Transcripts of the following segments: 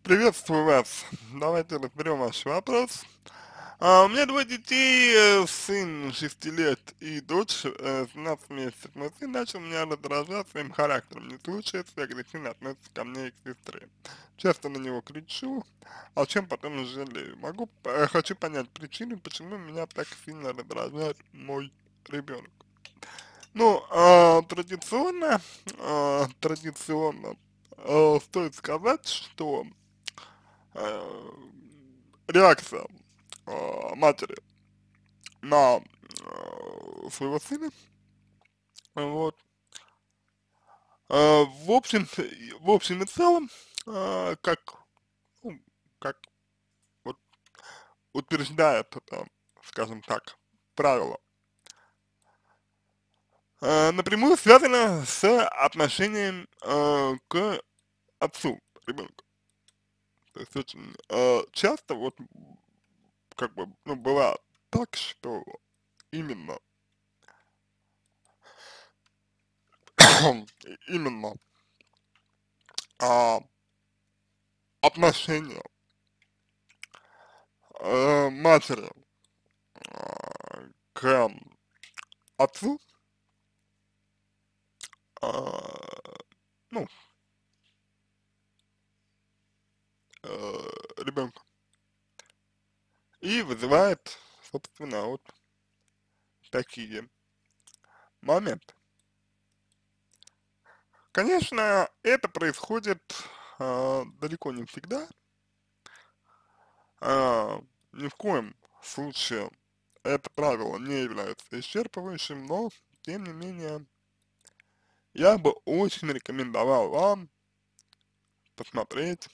Приветствую вас. Давайте разберем ваш вопрос. У меня двое детей, сын 6 лет и дочь 17 месяцев. Мой сын начал меня раздражать своим характером, не слушается и агрессивно относится ко мне и к сестре. Часто на него кричу, о чем потом жалею. Хочу понять причину, почему меня так сильно раздражает мой ребенок. Ну, традиционно стоит сказать, что э, реакция матери на своего сына, вот, в общем и целом, как, ну, как вот утверждает это, скажем так, правило, напрямую связано с отношением к отцу ребенка. То есть очень часто вот как бы, ну, бывает так, что именно, именно а, отношения матери к отцу, а, ну, ребенка, и вызывает, собственно, вот такие моменты. Конечно, это происходит далеко не всегда, а, ни в коем случае это правило не является исчерпывающим, но, тем не менее, я бы очень рекомендовал вам посмотреть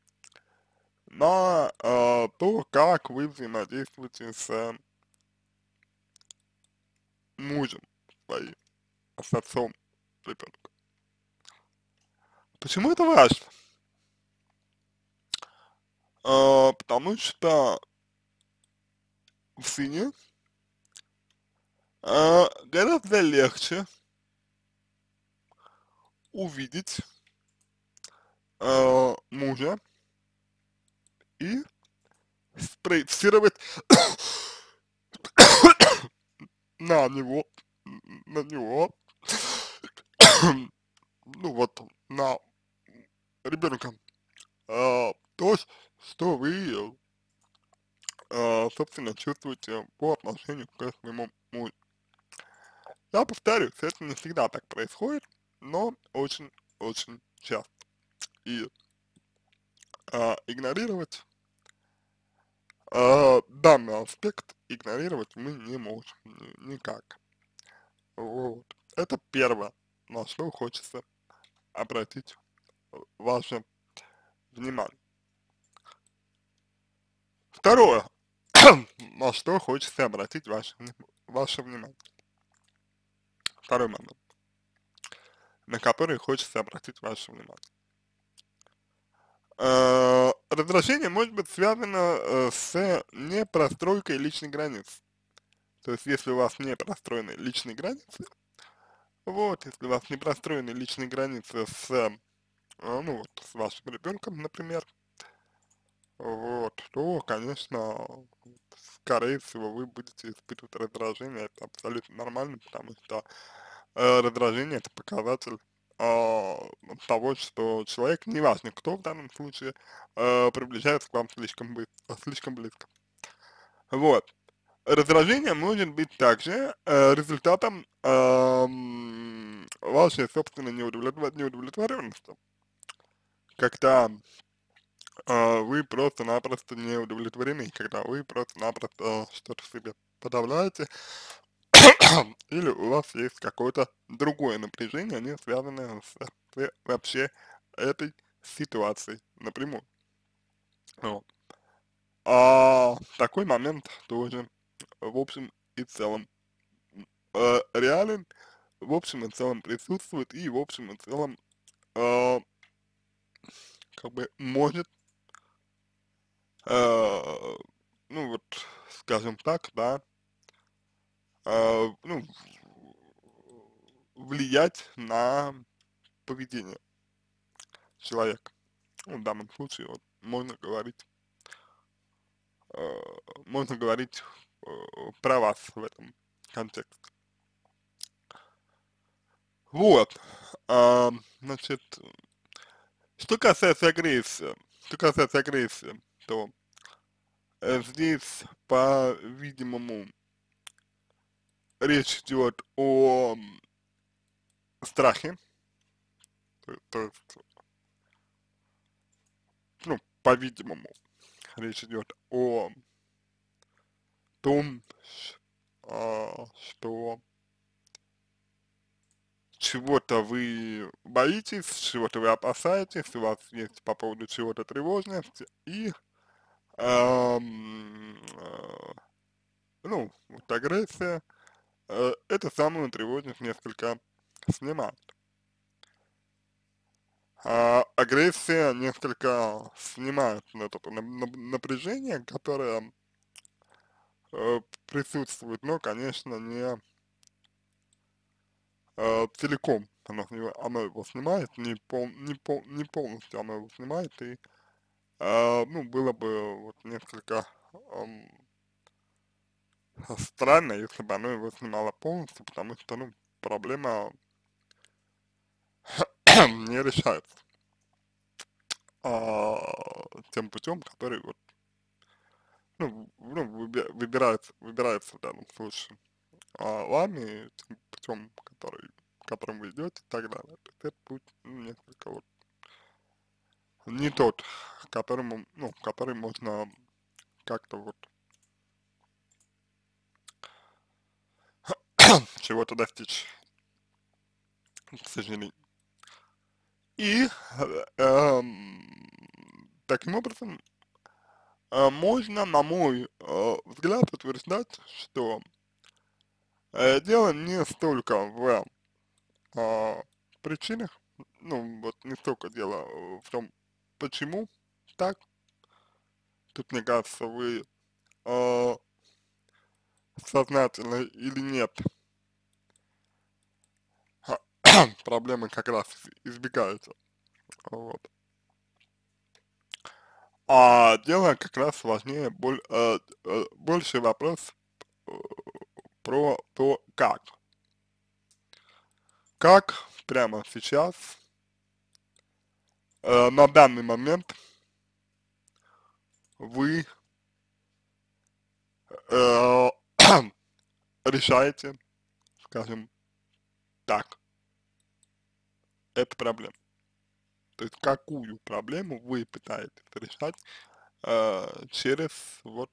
на то, как вы взаимодействуете с мужем своим, с отцом ребенка. Почему это важно? Потому что в сыне гораздо легче увидеть мужа и спроецировать на него, на него, ну вот, на ребенка, то, что вы, собственно, чувствуете по отношению к своему мужу. Я повторюсь, это не всегда так происходит, но очень часто. И игнорировать данный аспект игнорировать мы не можем никак. Вот. Это первое, на что хочется обратить ваше внимание. Второе, на что хочется обратить ваше внимание. Второй момент, на который хочется обратить ваше внимание. Раздражение может быть связано с непростройкой личной границы. То есть, если у вас не простроены личные границы, вот, если у вас не простроены личные границы с, ну вот, с вашим ребенком, например, вот, то, конечно, скорее всего, вы будете испытывать раздражение, это абсолютно нормально, потому что раздражение это показатель того, что человек, неважно кто в данном случае, приближается к вам слишком близко. Вот. Раздражение может быть также результатом вашей собственной неудовлетворенности, когда вы просто-напросто не удовлетворены, когда вы просто-напросто что-то в себе подавляете, или у вас есть какое-то другое напряжение, не связанное с вообще этой ситуацией напрямую. Вот. Такой момент тоже, в общем и целом, реален, в общем и целом присутствует и в общем и целом э, как бы может, э, ну вот, скажем так, да, ну, влиять на поведение человека. Ну, в данном случае вот э, можно говорить про вас в этом контексте. Вот, значит, что касается агрессии, то здесь, по-видимому, речь идет о страхе, то есть, ну, по-видимому, речь идет о том, что чего-то вы боитесь, чего-то вы опасаетесь, у вас есть по поводу чего-то тревожность, и, ну, вот агрессия, эту самую тревожность несколько снимает. Агрессия несколько снимает вот это напряжение, которое присутствует, но, конечно, не целиком оно его снимает, не полностью оно его снимает, и, ну, было бы вот несколько ам, странно, если бы оно его снимало полностью, потому что, ну, проблема не решается тем путем, который вот, ну, выбирается в данном случае вами, тем путем, которым вы идете и так далее. То есть этот путь, ну, несколько вот не тот, которому, ну, который можно как-то вот чего-то достичь, к сожалению. И таким образом можно, на мой взгляд, утверждать, что дело не столько в а, причинах, ну вот не столько дело в том, почему так. Тут, мне кажется, вы а, сознательно или нет, проблемы как раз избегаете. Вот. А дело как раз важнее, больше вопрос э, про то, как. Как прямо сейчас, на данный момент вы э, решаете, скажем так, эту проблему. То есть какую проблему вы пытаетесь решать через вот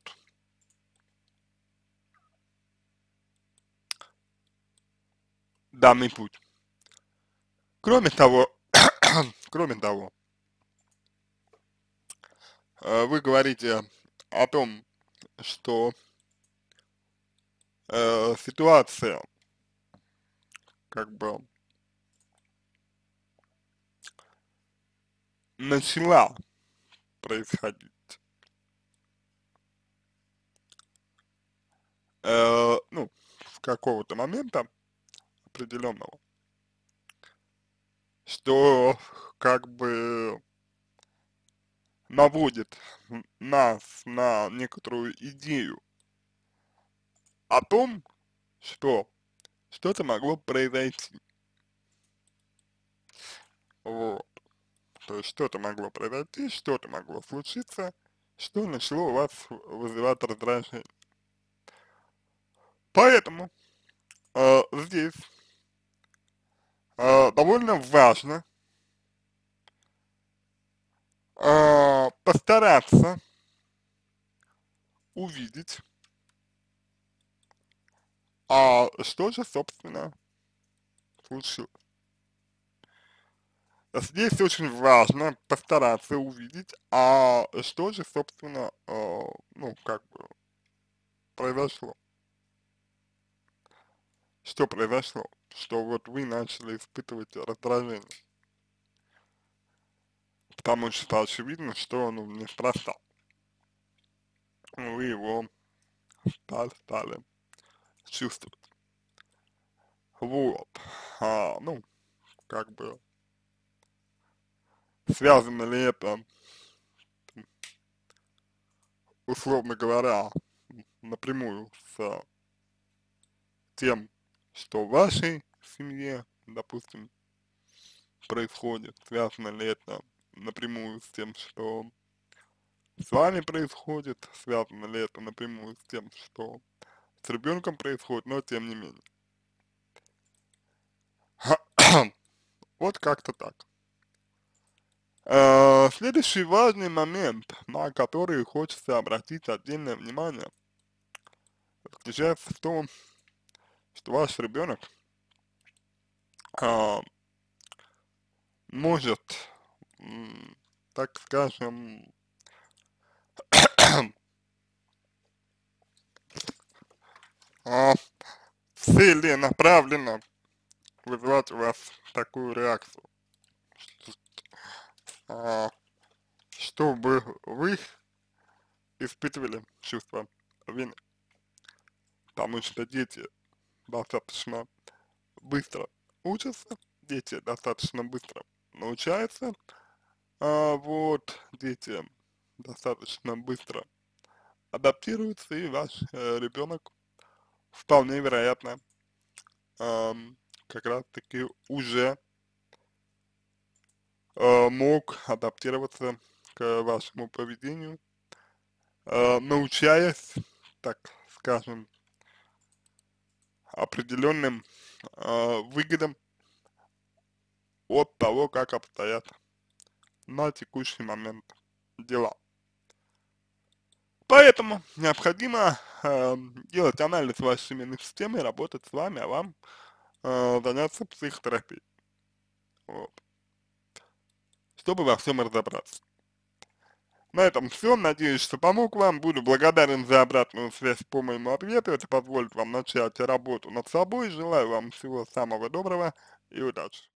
данный путь. Кроме того, кроме того, вы говорите о том, что ситуация как бы начала происходить, ну, с какого-то момента определенного, что как бы наводит нас на некоторую идею о том, что что-то могло произойти. Вот. То есть что-то могло произойти, что-то могло случиться, что начало у вас вызывать раздражение. Поэтому здесь довольно важно постараться увидеть, что же, собственно, случилось. Здесь очень важно постараться увидеть, что же, собственно, ну, как бы произошло. Что произошло, что вот вы начали испытывать раздражение. Потому что очевидно, что, ну, неспроста. Вы его стали чувствовать. Вот. Ну, как бы связано ли это, условно говоря, напрямую с тем, что в вашей семье, допустим, происходит, связано ли это напрямую с тем, что с вами происходит, связано ли это напрямую с тем, что с ребенком происходит, но тем не менее. Вот как-то так. Следующий важный момент, на который хочется обратить отдельное внимание, заключается в том, что ваш ребенок а, может, так скажем, а, целенаправленно вызывать у вас такую реакцию, а, чтобы вы испытывали чувство вины, потому что дети достаточно быстро учатся, дети достаточно быстро научаются, вот, дети достаточно быстро адаптируются, и ваш ребенок вполне вероятно как раз таки уже мог адаптироваться к вашему поведению, научаясь, так скажем, определенным выгодам от того, как обстоят на текущий момент дела. Поэтому необходимо делать анализ вашей семейной системы, работать с вами, а вам заняться психотерапией, вот, чтобы во всем разобраться. На этом все. Надеюсь, что помог вам. Буду благодарен за обратную связь по моему ответу. Это позволит вам начать работу над собой. Желаю вам всего самого доброго и удачи.